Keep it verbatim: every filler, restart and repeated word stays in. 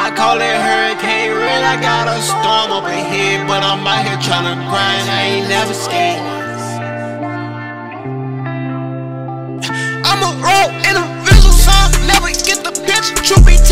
I call it hurricane rain. I got a storm up ahead, but I'm out here tryna grind. I ain't never scared. I'm a raw individual, son. Never get the bitch. Truth be